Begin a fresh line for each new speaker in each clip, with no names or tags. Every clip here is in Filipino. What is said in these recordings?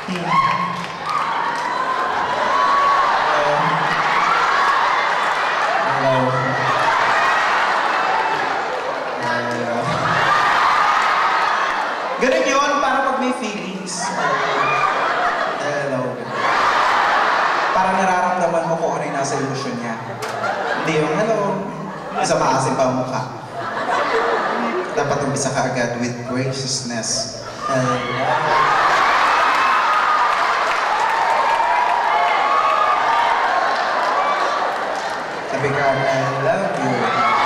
Ganun yun, para pag may feelings. Hello. Parang nararamdaman mo kung ano yung nasa emosyon niya. Hindi yung, hello. Isa maasim pa ang mukha. Dapat umpisa ka agad with graciousness. Sabi ka, I love you.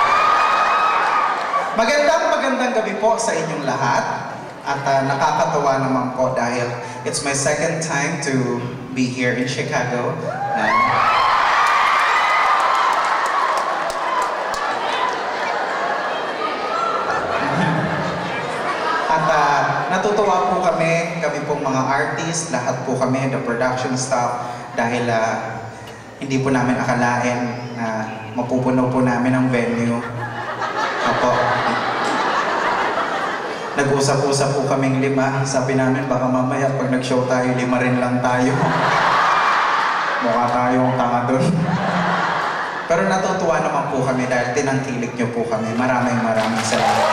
Magandang gabi po sa inyong lahat. At nakakatawa naman po dahil it's my second time to be here in Chicago. At natutuwa po kami pong mga artists, lahat po kami, the production staff, dahil hindi po namin akalain na mapupuno po namin ang venue. Opo. Nag-usap-usap po kaming 5. Sabi namin, baka mamaya pag nag-show tayo, 5 rin lang tayo. Mukha tayong tanga dun. Pero natutuwa naman po kami dahil tinangkilik niyo po kami. Maraming salamat.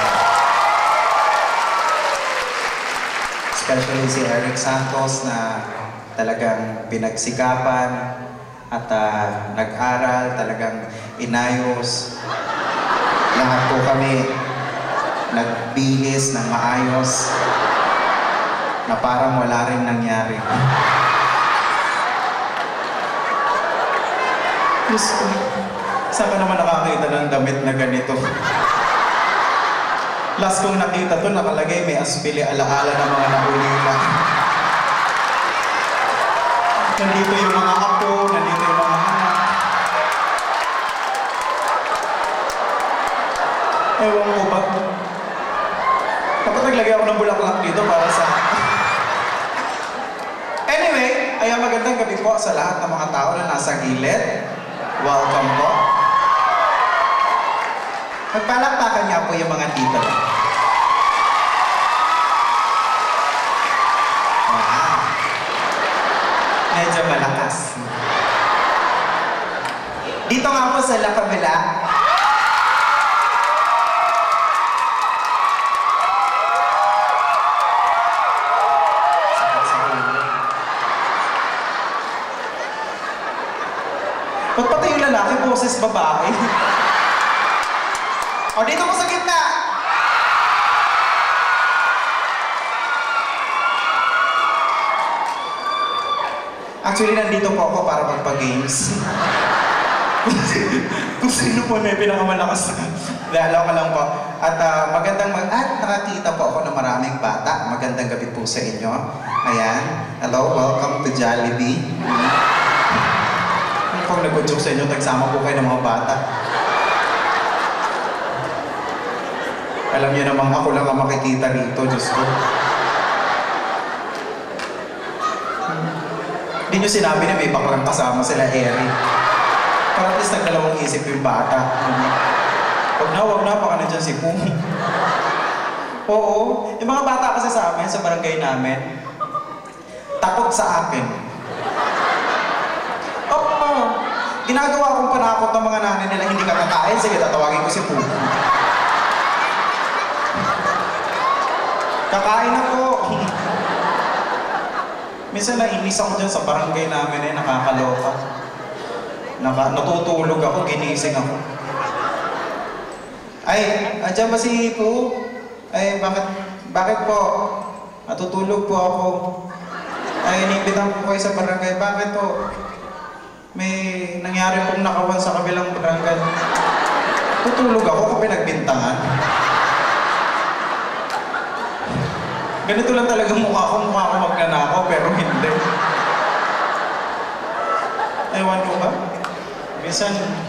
Especially si Eric Santos na talagang pinagsikapan at nag-aral, talagang inayos. Lahat po kami nagbihis ng maayos na parang wala rin nangyari. Diyos ko, saan ka naman nakakita ng damit na ganito? Last kong nakita to, nakalagay may asbili alaala ng mga naulila. Nandito yung mga apo, nandito yung mga anak. Ewan ko ba? Dapat naglagay ako ng bulaklak dito para sa... Anyway, ay magandang gabi po sa lahat ng mga tao na nasa gilid. Welcome po. Magpalakpakan niya po yung mga dito. Wow. Medyo malakas. Dito nga po sa La Camila. Ba't pati yung lalaki, boses babae? O, dito mo sa gitna! Actually, nandito po ako para magpa-games. Kung sino po may pinakamalakas. Dahalaw ka lang po. At nakakita po ako ng maraming bata. Magandang gabi po sa inyo. Ayan. Hello, welcome to Jollibee. Kung nag-joke sa inyo, tagsama po kayo ng mga bata. Alam niyo namang ako lang ang makikita rito, Diyos ko. Hindi niyo sinabi na may baklang kasama sila, Eric. Para at least nagdalawang isip yung bata. Wag na, baka na dyan si Pooh. Oo, yung mga bata kasi sa amin, sa barangay namin, takot sa akin. Ginagawa kong panakot ng mga nanay nila hindi ka kakain. Sige, tatawagin ko si Pooh. Kakain ako. Minsan nainis ako dyan sa barangay namin nakakaloka. Natutulog ako, ginising ako. Ay, andyan ba si Pooh? Ay, bakit po? Natutulog po ako. Ay, iniimbitan po kayo sa barangay. Bakit po? May nangyari pong nakawan sa kabilang barangay. Tutulog ako kung pinagbintangan. Ganito lang talaga mukha ko magnanakaw, pero hindi. Ewan ko ba? Minsan...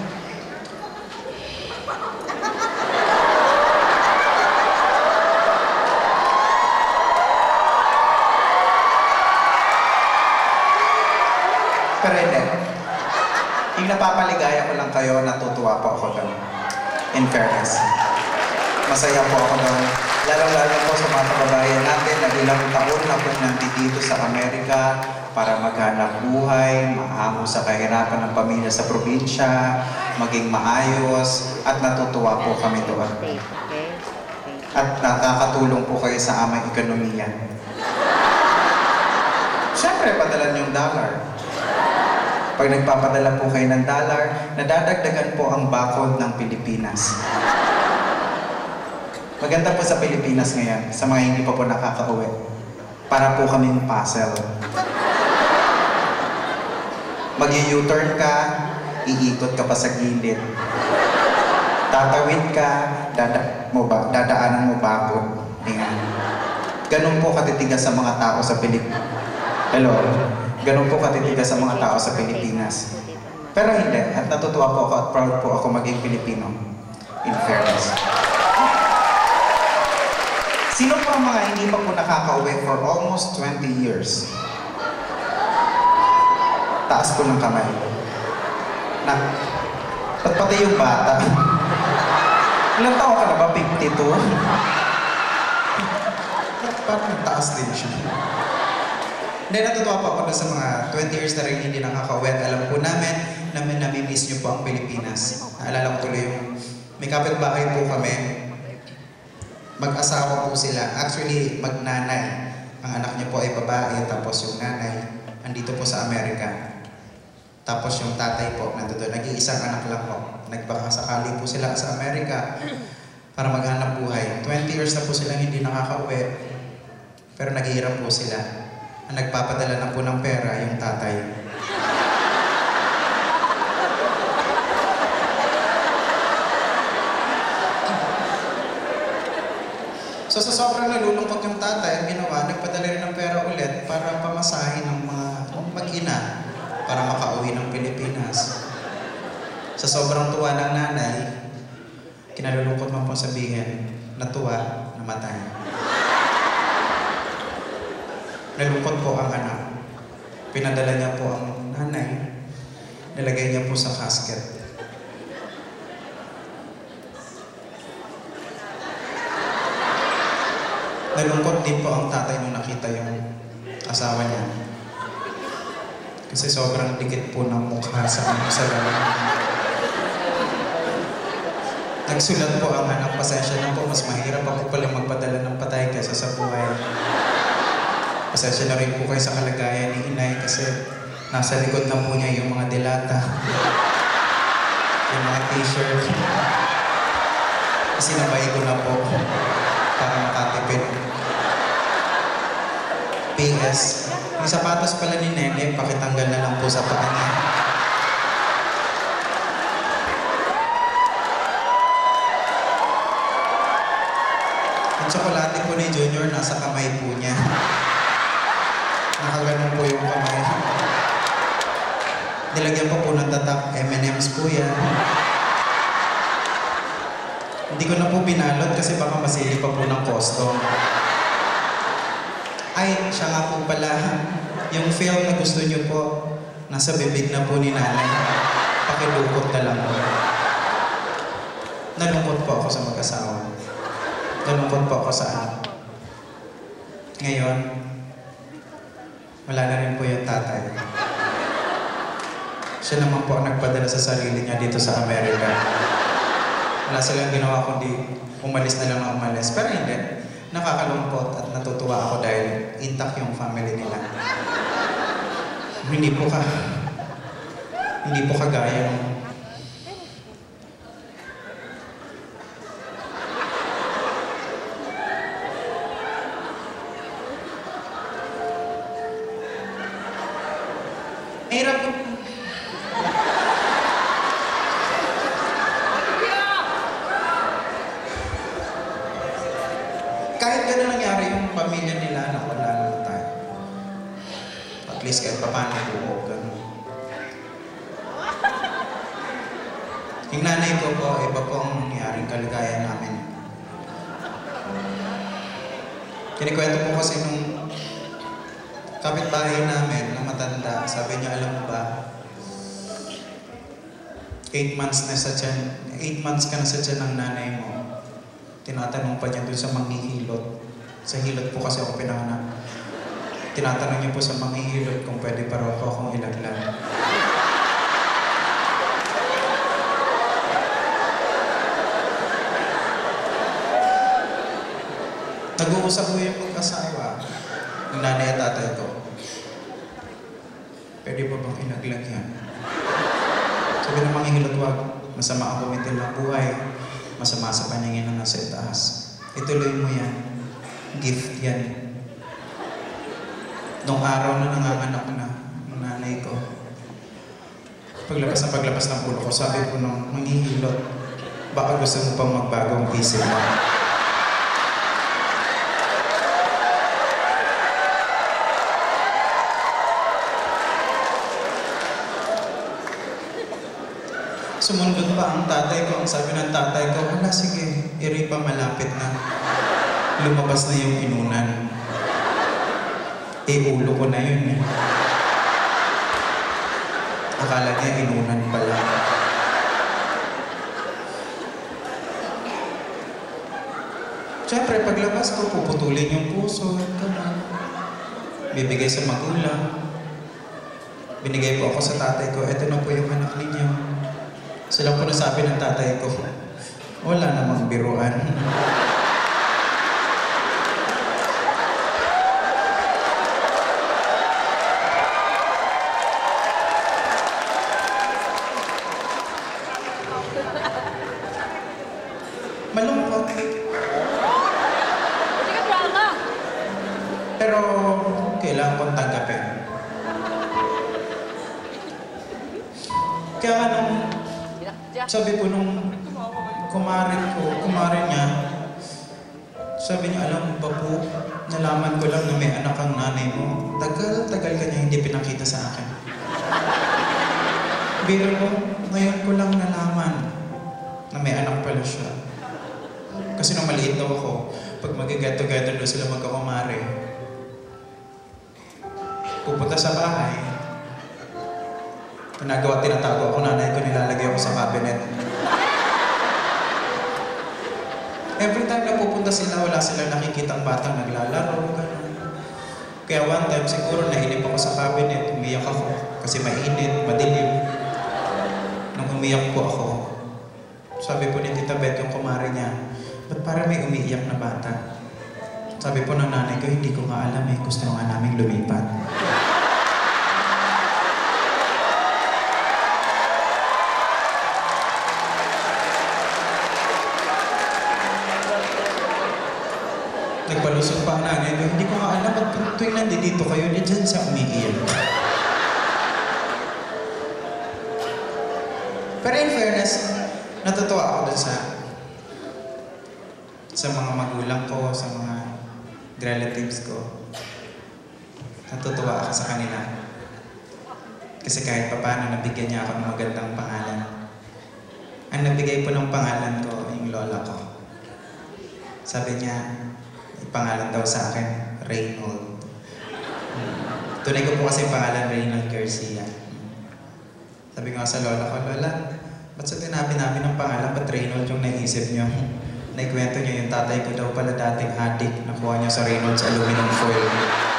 Pero hindi. Yung napapaligaya ko lang kayo, natutuwa po ako doon. In fairness. Masaya po ako doon. Lalo-lalo po sa mga kababayan natin na ilang taon na po nandito sa Amerika para maghanap buhay, maamo sa kahirapan ng pamilya sa probinsya, maging maayos, at natutuwa po kami doon. At nakakatulong po kayo sa aming ekonomiya. Siyempre, padala niyong dollar. Pag nagpapadala po kayo ng dollar, nadadagdagan po ang bakod ng Pilipinas. Maganda po sa Pilipinas ngayon, sa mga hindi pa po nakakauwi. Para po kaming puzzle. Mag-u-turn ka, iikot ka pa sa gilid. Tatawid ka, dadaanan mo bakod. Ayan. Ganun po katitigas sa mga tao sa Pilipinas. Hello? Ganun po katitigas sa mga tao sa Pilipinas. Pero hindi, at natutuwa po ako at proud po ako maging Pilipino. In fairness. Sino po ang mga hindi pa po nakaka-uwi for almost 20 years? Taas po ng kamay. Ba't pati yung bata? Ilang taon ka na ba? 52? Parang taas din siya. Hindi, natutuwa po ako sa mga 20 years na rin hindi nakaka-uwi. At alam po namin na nami-miss niyo po ang Pilipinas. Naalala ko tuloy yung may kapitbahay po kami. Mag-asawa po sila. Actually, magnanay. Ang anak niya po ay babae, tapos yung nanay, andito po sa Amerika. Tapos yung tatay po, nandito. Nag-iisang anak lang po. Nagbakasakali po sila sa Amerika para maghanap buhay. 20 years na po silang hindi nakaka-uwi. Pero naghihirap po sila. Ang nagpapadala na po ng pera, yung tatay. So sa sobrang nalulungkot yung tatay, ang ginawa, nagpadala rin ng pera ulit para pamasahin ng mga mag-ina para makauwi ng Pilipinas. Sa sobrang tuwa ng nanay, kinalulungkot man po sabihin, natuwa, namatay. Nalungkot po ang anak. Pinadala niya po ang nanay, nilagay niya po sa casket. Nalungkot din po ang tatay nung nakita yung asawa niya. Kasi sobrang dikit po ng mukha sa lalaki. Nagsulat po ang anak, pasensya na po, mas mahirap ako palang magpadala ng patay kaysa sa buhay. Pasensya na rin po kayo sa kalagayan ni inay kasi nasa likod na po niya yung mga delata. Yung mga t-shirt. Sinabay ko na po para makatipid. PS, yung sapatos pala ni Nene, pakitanggal na lang po sa paa niya. Yung tsokolate po ni Junior, nasa kamay po niya. Nakaganon po yung kamay. Nilagyan pa po ng tatak, M&M's po yan. Hindi ko na po binalot kasi baka masili pa po ng custom. Ay, siya nga po pala. Yung film na gusto niyo po, nasa bibig na po ni nanay. Pakilukot na lang po. Nalungkot po ako sa mag-asawa. Nalungkot po ako sa anak. Ngayon, wala na rin po yung tatay. Siya naman po ang nagpadala sa sarili niya dito sa Amerika. Wala silang ginawa kundi umalis na lang na umalis. Pero hindi. Nakakalungkot at natutuwa ako dahil intact yung family nila. Hindi po kagaya ng hirap po. Kahit gano'n nangyari yung pamilya nila na wala naman tayo. At least kahit paano buo, gano'n. Yung nanay ko po, iba po ang nangyaring kalagayan namin. Kinikwento po kasi nung kapitbahay namin na matanda, sabi niya, alam mo ba, 8 months ka na sa tiyan ng nanay mo. Tinatanong pa niya dun sa manghihilot. Sa hilot po kasi ako pinanganak. Tinatanong niya po sa manghihilot kung pwede pa raw po akong ilaglag. Nag-uusap ko yung mag-asawa ng nanay at tatay ko. Pwede ba bang ilaglag yan? Sabi ng manghihilot, wag. Masama ang kumitil ng buhay. Masama sa paningin na nasa itaas. Ituloy mo yan. Gift yan. Nung araw na nanganganak na ng nanay ko, paglabas ng ulo ko, sabi ko nung manghihilot, baka gusto mo pang magbagong isip mo. Sumundot pa ang tatay ko. Ang sabi ng tatay ko, hala sige, iri pa malapit na. Lumabas na yung inunan. Ulo ko na yun. Akala niya inunan pala. Siyempre, paglabas ko, puputulin yung puso. Bibigay sa magulang. Binigay po ako sa tatay ko, eto na po yung anak ninyo. Sila po nasabi ng tatay ko, wala namang biruan. Malungkot. Pero kailangan kong tanggapin. Kaya sabi po nung kumare niya, sabi niya, alam mo ba po, nalaman ko lang na may anak ang nanay mo. Tagal ka niya hindi pinakita sa akin. Biro ko, ngayon ko lang nalaman na may anak pala siya. Kasi nung maliit daw ako, pag mag-get together doon sila magkakumare, pupunta sa bahay, tinatago ako, nanay ko, nilalagay ako sa cabinet. Every time na pupunta sila, wala silang nakikitang batang naglalaro, gano'n. Kaya one time, siguro nainip ako sa cabinet, umiyak ako, kasi mainit, madilim. Nung umiyak po ako, sabi po ni Tita Beth, yung kumare niya, ba't parang may umiiyak na bata? Sabi po ng nanay ko, hindi ko nga alam gusto nga namin lumipat. Nagpalusot pa ang nanay ko, hindi ko nga alam at tuwing nandito kayo, dyan siya umiiyak. Pero in fairness, natutuwa ako dun sa mga magulang ko, sa mga relatives ko. Natutuwa ako sa kanila. Kasi kahit pa paano, nabigyan niya ako ng magandang pangalan. Ang nabigay po ng pangalan ko, yung lola ko. Sabi niya, pangalan daw sa akin, Reynold. Tunay ko po kasi pangalan, Reynold Garcia. Sabi ko sa lola ko, Lola, ba't sa tinabi namin ng pangalan, ba't Reynold yung naisip niyo? Naikwento niyo yung tatay ko daw pala dating adik, nakuha niya sa Reynold sa aluminum foil.